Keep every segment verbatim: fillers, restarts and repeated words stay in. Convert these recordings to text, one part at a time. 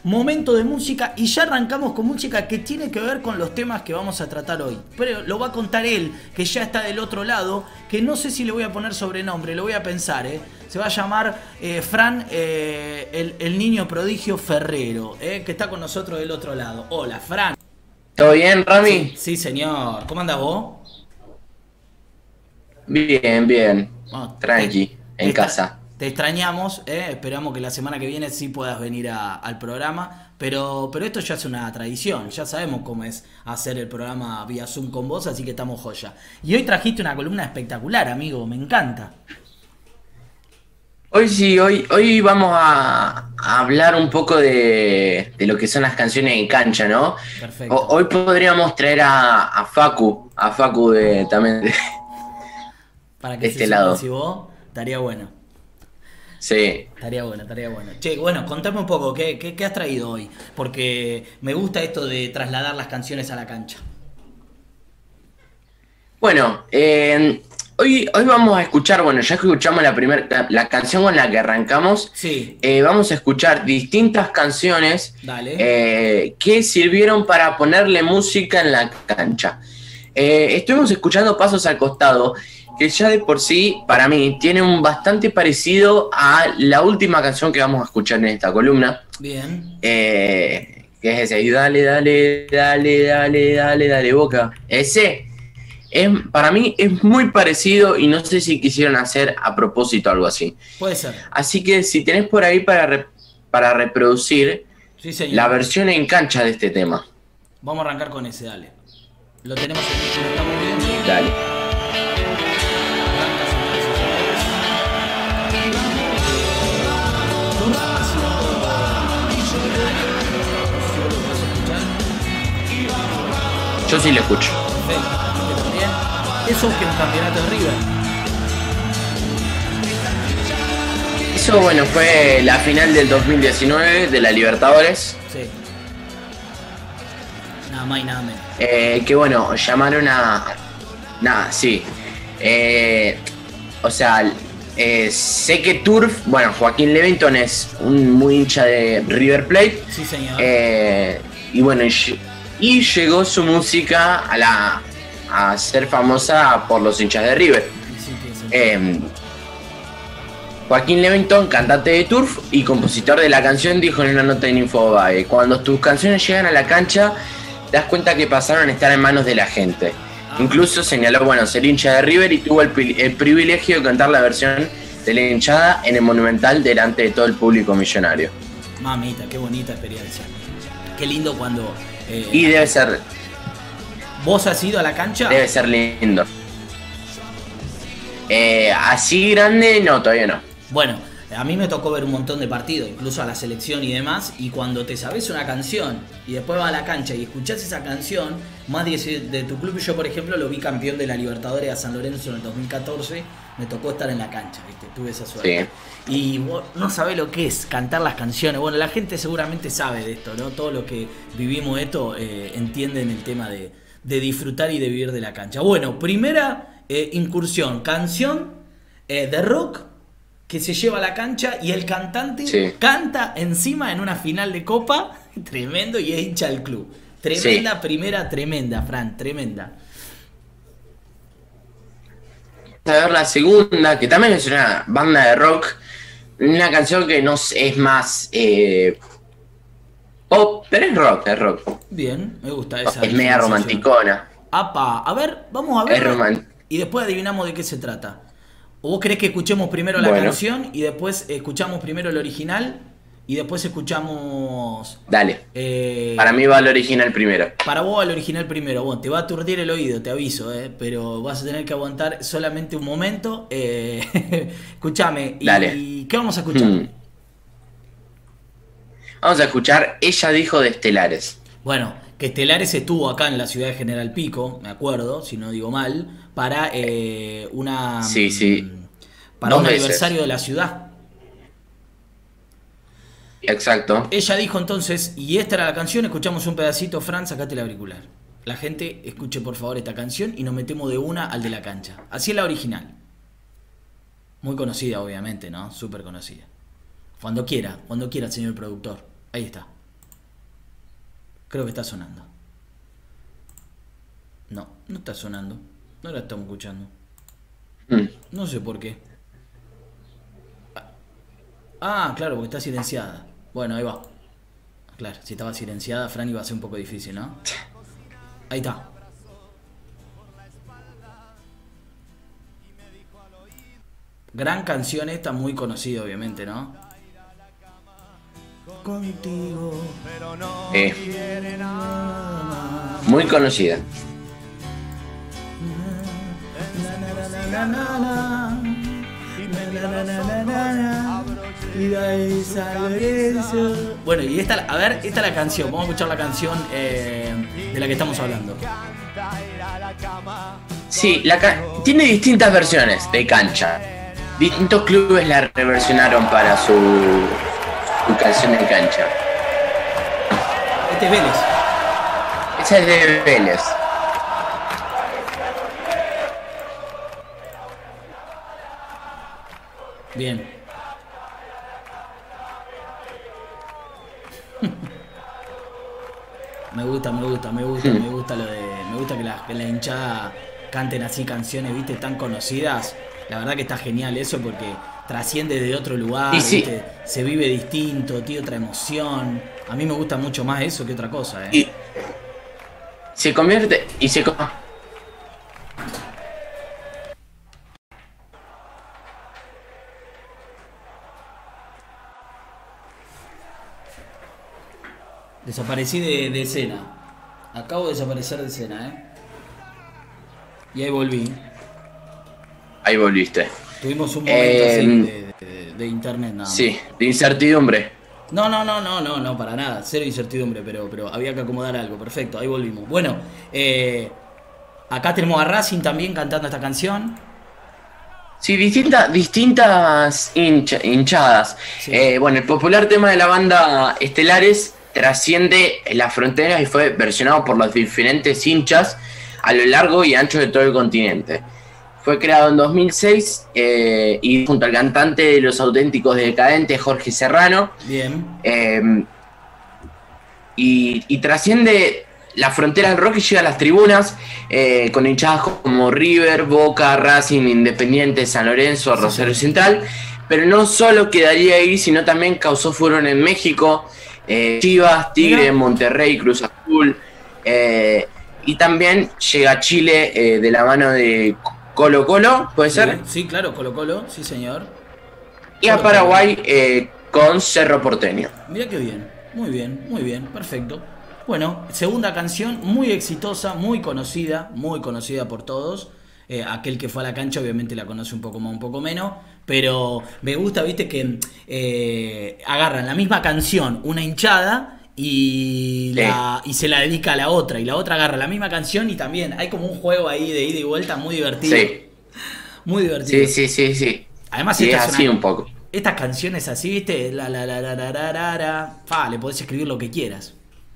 momento de música y ya arrancamos con música que tiene que ver con los temas que vamos a tratar hoy. Pero lo va a contar él, que ya está del otro lado, que no sé si le voy a poner sobrenombre, lo voy a pensar, ¿eh? Se va a llamar eh, Fran, eh, el, el niño prodigio Ferrero, ¿eh? Que está con nosotros del otro lado. Hola, Fran. ¿Todo bien, Rami? Sí, sí, señor. ¿Cómo andás vos? Bien, bien. Oh, Tranqui, te, en te casa. Te extrañamos, ¿eh? Esperamos que la semana que viene sí puedas venir a, al programa, pero, pero esto ya es una tradición, ya sabemos cómo es hacer el programa vía Zoom con vos, así que estamos joya. Y hoy trajiste una columna espectacular, amigo, me encanta. Hoy sí, hoy, hoy vamos a, a hablar un poco de, de lo que son las canciones en cancha, ¿no? O- Perfecto. hoy podríamos traer a, a Facu, a Facu de, también de, Para que de se este sumen lado. si vos, estaría bueno. Sí. Estaría bueno, estaría bueno. Che, bueno, contame un poco, ¿qué, qué, qué has traído hoy? Porque me gusta esto de trasladar las canciones a la cancha. Bueno, eh, hoy, hoy vamos a escuchar, bueno, ya que escuchamos la primera, la, la canción con la que arrancamos, Sí, eh, vamos a escuchar distintas canciones dale. eh, que sirvieron para ponerle música en la cancha. Eh, estuvimos escuchando Pasos al Costado, que ya de por sí, para mí, tiene un bastante parecido a la última canción que vamos a escuchar en esta columna, Bien. eh, que es ese, y dale, dale, dale, dale, dale, dale, Boca. Ese. Es, para mí es muy parecido y no sé si quisieron hacer a propósito algo así. Puede ser. Así que si tenés por ahí para, re, para reproducir Sí, la señor. versión en cancha de este tema. Vamos a arrancar con ese, dale. Lo tenemos, lo estamos viendo. Dale. Arranca, señores y señores. Turf ha sido millonario. No sé si vos lo podés escuchar. Yo sí lo escucho. Perfecto, la gente también. Eso que un campeonato de River. Eso, bueno, fue la final del dos mil diecinueve de la Libertadores. Sí. Nada más y nada menos. Eh, que bueno, llamaron a... Nada, sí. Eh, o sea, eh, sé que Turf, bueno, Joaquín Levington es un muy hincha de River Plate. Sí, señor. Eh, y bueno, y, y llegó su música a la a ser famosa por los hinchas de River. Y sí, tiene sentido. Eh, Joaquín Levington, cantante de Turf y compositor de la canción, dijo en una nota en Infobae: cuando tus canciones llegan a la cancha, te das cuenta que pasaron a estar en manos de la gente. Ah. Incluso señaló, bueno, ser hincha de River y tuvo el, el privilegio de cantar la versión de la hinchada en el Monumental delante de todo el público millonario. Mamita, qué bonita experiencia. Qué lindo cuando... eh, Y debe ser, ¿Vos has ido a la cancha? debe ser lindo. Eh, así grande, no, todavía no. Bueno, a mí me tocó ver un montón de partidos, incluso a la selección y demás, y cuando te sabes una canción y después vas a la cancha y escuchás esa canción, más de, de tu club, yo por ejemplo lo vi campeón de la Libertadores a San Lorenzo en el dos mil catorce, me tocó estar en la cancha, ¿viste? Tuve esa suerte. Sí. Y vos no sabés lo que es cantar las canciones. Bueno, la gente seguramente sabe de esto, ¿no? Todo lo que vivimos esto eh, entienden el tema de, de disfrutar y de vivir de la cancha. Bueno, primera eh, incursión, canción eh, de rock que se lleva a la cancha y el cantante sí. canta encima en una final de Copa, tremendo, y es hincha del club. Tremenda sí. primera, tremenda, Fran, tremenda. A ver la segunda, que también es una banda de rock, una canción que no es más eh, pop, pero es rock, es rock. Bien, me gusta esa. Es media romanticona. Apa, a ver, vamos a ver. Es roman... Y después adivinamos de qué se trata. ¿O vos querés que escuchemos primero la bueno. canción y después escuchamos primero el original y después escuchamos... Dale. Eh, para mí va el original primero. Para vos va el original primero. Bueno, te va a aturdir el oído, te aviso, eh, pero vas a tener que aguantar solamente un momento. Eh, escuchame. Dale. ¿Y qué vamos a escuchar? Hmm. Vamos a escuchar Ella dijo de Estelares. Bueno, que Estelares estuvo acá en la ciudad de General Pico, me acuerdo, si no digo mal, para eh, una... Sí, sí. Para Dos un veces. aniversario de la ciudad. Exacto. Ella dijo entonces, y esta era la canción, escuchamos un pedacito, Fran, sacate el auricular. La gente escuche por favor esta canción y nos metemos de una al de la cancha. Así es la original. Muy conocida obviamente, ¿no? Súper conocida. Cuando quiera, cuando quiera, señor productor. Ahí está. Creo que está sonando. No, no está sonando. No la estamos escuchando. Mm. No sé por qué. Ah, claro, porque está silenciada. Bueno, ahí va. Claro, si estaba silenciada, Fran, iba a ser un poco difícil, ¿no? Ahí está. Gran canción esta, muy conocida, obviamente, ¿no? Contigo. Eh, muy conocida. Bueno, y esta, a ver, esta es la canción. Vamos a escuchar la canción eh, de la que estamos hablando. Sí, la ca tiene distintas versiones de cancha. Distintos clubes la reversionaron para su, su canción de cancha. Este es Vélez. Esa es de Vélez. Bien. Me gusta, me gusta, me gusta, me gusta lo de. Me gusta que la, que la hinchada canten así canciones, viste, tan conocidas. La verdad que está genial eso porque trasciende de otro lugar, y sí. ¿viste? Se vive distinto, tiene otra emoción. A mí me gusta mucho más eso que otra cosa, ¿eh? Y se convierte. Y se. Desaparecí de, de escena. Acabo de desaparecer de escena, ¿eh? Y ahí volví. Ahí volviste. Tuvimos un momento eh, así de, de, de internet nada más. Sí, de incertidumbre. No, no, no, no, no, no, para nada. Cero incertidumbre, pero, pero había que acomodar algo. Perfecto, ahí volvimos. Bueno, eh, acá tenemos a Racing también cantando esta canción. Sí, distinta, distintas hincha, hinchadas. Sí. Eh, bueno, el popular tema de la banda Estelares trasciende las fronteras y fue versionado por los diferentes hinchas a lo largo y ancho de todo el continente. Fue creado en dos mil seis eh, y junto al cantante de Los Auténticos Decadentes, Jorge Serrano. Bien. Eh, y, y trasciende la frontera del rock y llega a las tribunas eh, con hinchadas como River, Boca, Racing, Independiente, San Lorenzo, Rosario Central. Pero no solo quedaría ahí, sino también causó furor en México. Eh, Chivas, Tigre, Mira. Monterrey, Cruz Azul. Eh, y también llega a Chile eh, de la mano de Colo Colo, ¿puede sí, ser? Sí, claro, Colo Colo, sí señor. Y a Paraguay eh, con Cerro Porteño. Mira qué bien, muy bien, muy bien, perfecto. Bueno, segunda canción muy exitosa, muy conocida, muy conocida por todos. Eh, aquel que fue a la cancha obviamente la conoce un poco más, un poco menos. Pero me gusta, viste, que eh, agarran la misma canción, una hinchada, y, sí. la, y se la dedica a la otra. Y la otra agarra la misma canción y también hay como un juego ahí de ida y vuelta muy divertido. Sí. Muy divertido. Sí, sí, sí, sí. Además, sí, esta es así una, un poco. Estas canciones así, viste, la la la la la la la la. Fa, le podés escribir lo que quieras.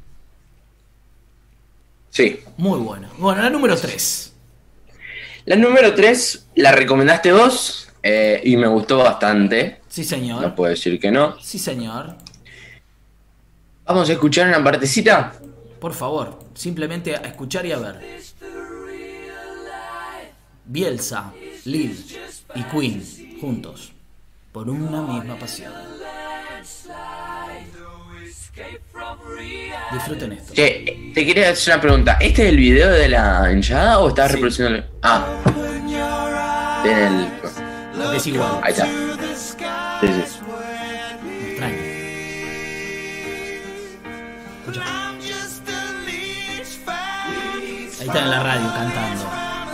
Sí. Muy bueno. Bueno, la número tres. La número tres la recomendaste vos eh, y me gustó bastante. Sí, señor. No puedo decir que no. Sí, señor. Vamos a escuchar una partecita. Por favor, simplemente a escuchar y a ver. Bielsa, Lil y Queen juntos por una misma pasión. Disfruten esto. Che, te quería hacer una pregunta. ¿Este es el video de la hinchada o estás sí. reproduciendo? Ah. En el... Es igual. Ahí está. Sí, sí. Me extraña. Escucha. Ahí está en la radio cantando.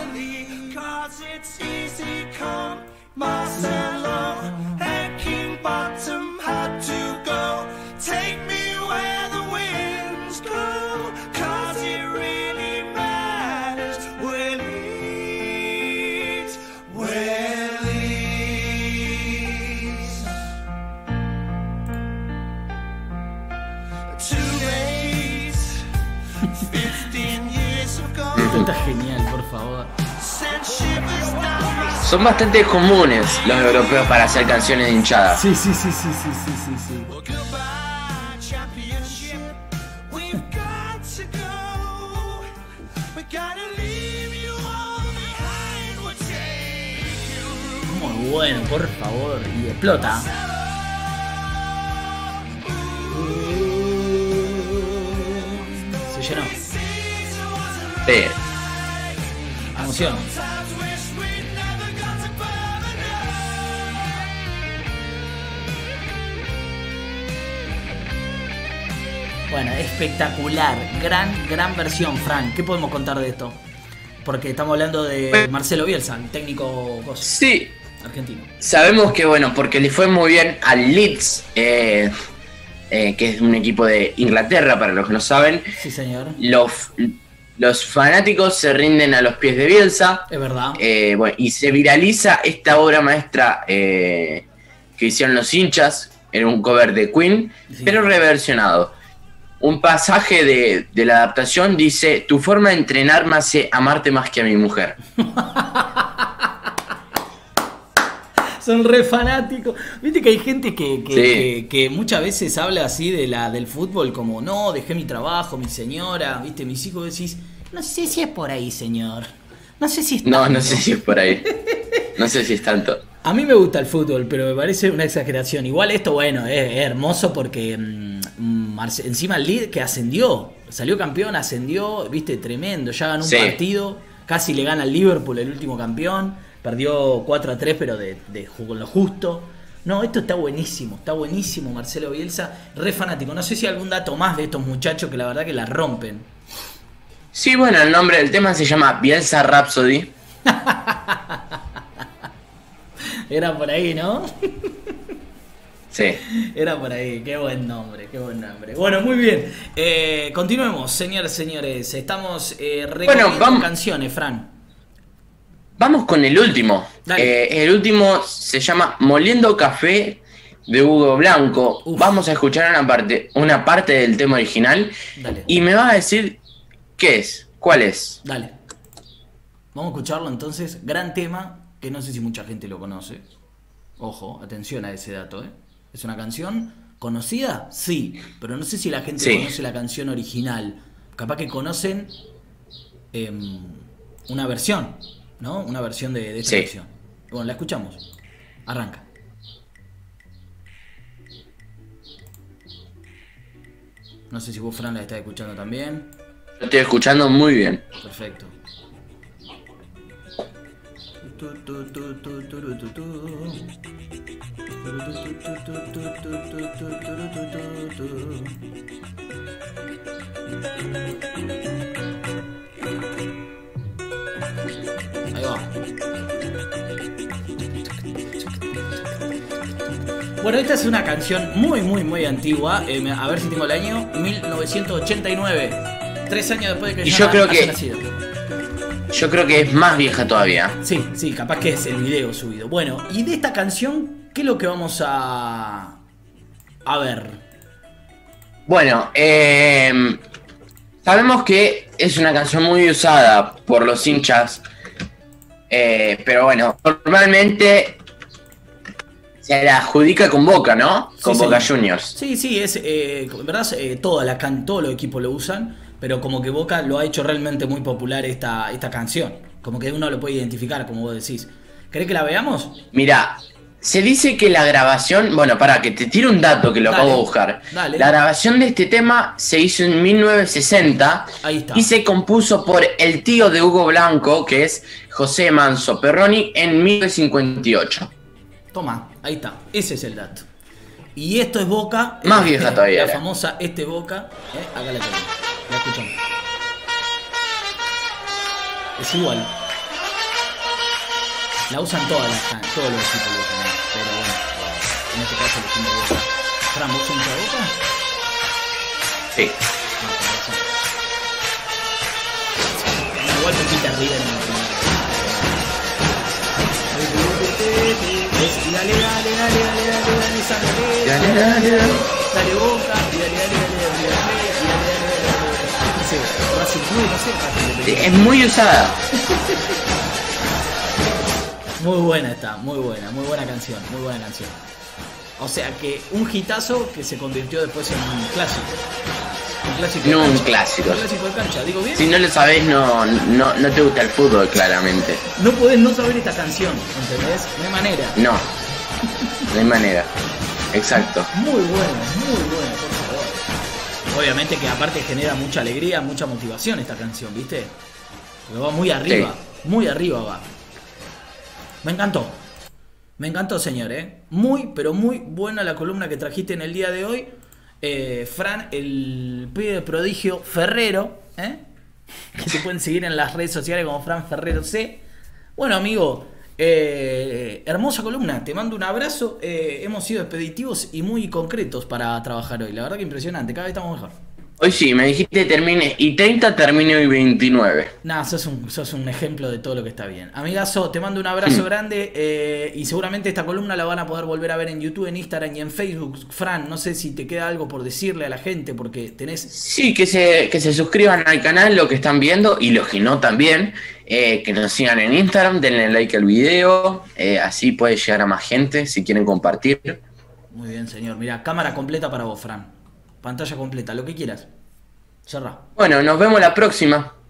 Está genial, por favor. Son bastante comunes los europeos para hacer canciones de hinchadas. Sí, sí, sí, sí, sí, sí, sí, sí. Muy bueno, por favor. Y explota. Se llenó. Sí. Emoción. Bueno, espectacular. Gran, gran versión, Fran. ¿Qué podemos contar de esto? Porque estamos hablando de Marcelo Bielsa, el técnico sí. argentino. Sabemos que, bueno, porque le fue muy bien al Leeds, eh, eh, que es un equipo de Inglaterra, para los que no saben. Sí, señor. Los, los fanáticos se rinden a los pies de Bielsa. Es verdad. Eh, bueno, y se viraliza esta obra maestra eh, que hicieron los hinchas. Era un cover de Queen, sí, pero reversionado. Un pasaje de, de la adaptación dice: tu forma de entrenar me hace amarte más que a mi mujer. Son re fanáticos. Viste que hay gente que, que, sí. que, que muchas veces habla así de la, del fútbol como: no, dejé mi trabajo, mi señora, viste, mis hijos. Decís: no sé si es por ahí, señor. No sé si es tanto. No, no sé si es por ahí. No sé si es tanto. A mí me gusta el fútbol, pero me parece una exageración. Igual esto, bueno, es, es hermoso porque mmm, Marce- encima el Leeds que ascendió, salió campeón, ascendió, viste, tremendo. Ya ganó un sí. partido, casi le gana al Liverpool, el último campeón. Perdió cuatro a tres, pero de, de con lo justo. No, esto está buenísimo, está buenísimo Marcelo Bielsa, re fanático. No sé si hay algún dato más de estos muchachos que la verdad que la rompen. Sí, bueno, el nombre del tema se llama Bielsa Rhapsody. Era por ahí, ¿no? Sí. Era por ahí, qué buen nombre, qué buen nombre. Bueno, muy bien. Eh, continuemos, señores, señores. Estamos eh, recordando bueno, canciones, Fran. Vamos con el último. Eh, el último se llama Moliendo Café de Hugo Blanco. Uf. Vamos a escuchar una parte, una parte del tema original. Dale. Y me vas a decir qué es, cuál es. Dale. Vamos a escucharlo entonces. Gran tema, que no sé si mucha gente lo conoce. Ojo, atención a ese dato, ¿eh? ¿Es una canción conocida? Sí, pero no sé si la gente sí. conoce la canción original. Capaz que conocen eh, una versión, ¿no? Una versión de, de esta sí. canción. Bueno, la escuchamos. Arranca. No sé si vos, Fran, la estás escuchando también. Lo estoy escuchando muy bien. Perfecto. Ahí va. Bueno, esta es una canción muy, muy, muy antigua. Eh, a ver si tengo el año. mil novecientos ochenta y nueve. Tres años después de que y yo creo que nacido. Yo creo que es más vieja todavía. Sí, sí, capaz que es el video subido. Bueno, y de esta canción, ¿qué es lo que vamos a, a ver? Bueno, eh, sabemos que es una canción muy usada por los hinchas. Eh, pero bueno, normalmente se la adjudica con Boca, ¿no? Con sí, Boca sí. Juniors. Sí, sí, es, eh, en verdad eh, toda la can, todos los equipos lo usan. Pero como que Boca lo ha hecho realmente muy popular esta, esta canción. Como que uno lo puede identificar, como vos decís. ¿Querés que la veamos? Mirá, se dice que la grabación... Bueno, pará, que te tiro un dato que lo dale, acabo de buscar. Dale. La grabación de este tema se hizo en mil novecientos sesenta. Ahí está. Y se compuso por el tío de Hugo Blanco, que es José Manso Perroni, en mil novecientos cincuenta y ocho. Toma, ahí está. Ese es el dato. Y esto es Boca. Más eh, vieja todavía. La era. famosa Este Boca. Eh, acá la tenemos. La escuchamos. Es igual. La usan todas las, todos los equipos lo usan, pero bueno, en este caso lo hicimos Boca. ¿Fran, vos sos de Boca? Sí. No, igual te quita River en el y dale, dale, dale, dale, dale, dale, dale, dale, dale, dale, dale, dale Boca, y dale, dale, dale, dale, dale, dale, es muy usada. Muy buena está, muy buena, muy buena canción, muy buena canción. O sea que un hitazo que se convirtió después en un clásico. Un clásico de No un cancha. clásico. Un clásico de cancha, ¿digo bien? Si no lo sabés, no, no, no te gusta el fútbol, claramente. No podés no saber esta canción, ¿entendés? No hay manera. No, no hay manera. Exacto. Muy bueno, muy bueno, por favor. Obviamente que aparte genera mucha alegría, mucha motivación esta canción, ¿viste? Porque va muy arriba, sí. Muy arriba va. Me encantó. Me encantó, señor, ¿eh? Muy, pero muy buena la columna que trajiste en el día de hoy. Eh, Fran, el pibe prodigio Ferrero, ¿eh? Que se pueden seguir en las redes sociales como Fran Ferrero C. Bueno, amigo, eh, hermosa columna. Te mando un abrazo. Eh, hemos sido expeditivos y muy concretos para trabajar hoy. La verdad que impresionante. Cada vez estamos mejor. Hoy sí, me dijiste termine y treinta, termine y veintinueve. Nah, sos un, sos un ejemplo de todo lo que está bien. Amigazo, te mando un abrazo mm. grande eh, y seguramente esta columna la van a poder volver a ver en YouTube, en Instagram y en Facebook. Fran, no sé si te queda algo por decirle a la gente porque tenés... Sí, que se, que se suscriban al canal, lo que están viendo y los que no también. Eh, que nos sigan en Instagram, denle like al video, eh, así puede llegar a más gente si quieren compartir. Muy bien, señor. Mira, cámara completa para vos, Fran. Pantalla completa, lo que quieras. Cerrá. Bueno, nos vemos la próxima.